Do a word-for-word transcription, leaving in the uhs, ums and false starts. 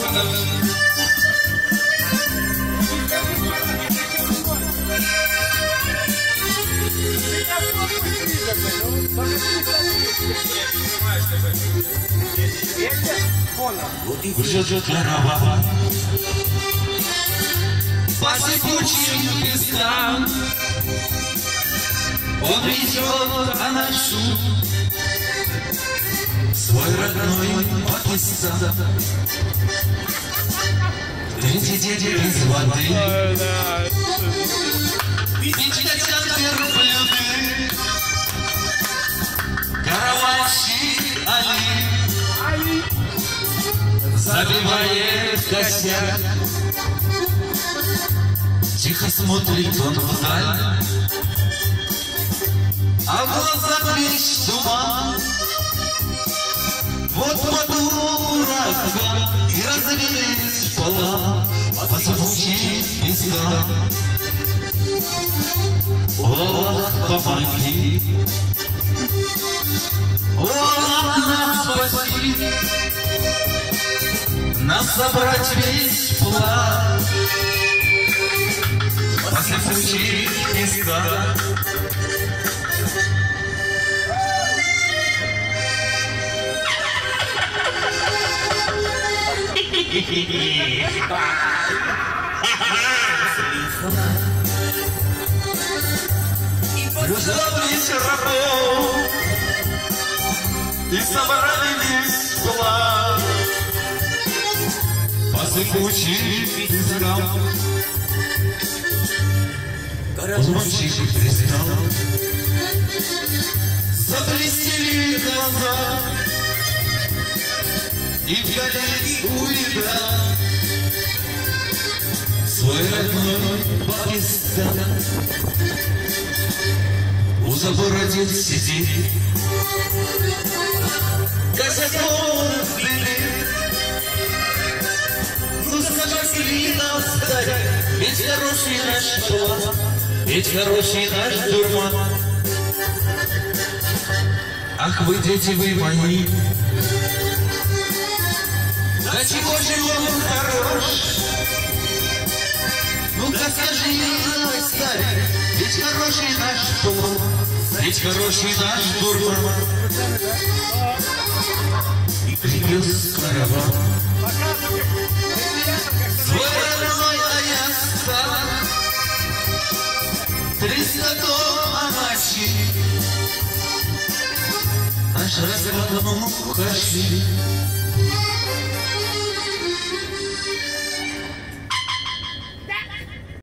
Ждет караван по сыпучим пескам. Он везет Анашу, свой родной Пакистан. Третий день без воды, мечтать верблюды, караванщик Али забивает косяк. Тихо смотрит он вдаль, а в глазах лишь туман. Вот-вот ураган, и разлились пола по сыпучим пескам. О, помоги, о, нас спаси, нас собрать весь план по сыпучим пескам. Раздались рабов и собрались план по сыпучим пескам. Караванщик признал, заблестели глаза, и вдали увидал свой родной Пакистан. У забора дед сидит, казаком вперед. Ну скажи нам встать, ведь хороший наш план, ведь хороший наш дурман. Ах вы, дети вы мои, да чего же он хорош? Ну-ка скажи, милый старик, ведь хороший наш план, ведь хороший наш дурман. И привез караван свой родной Аястан. Триста тонн Амачи наш разгон Мухаши.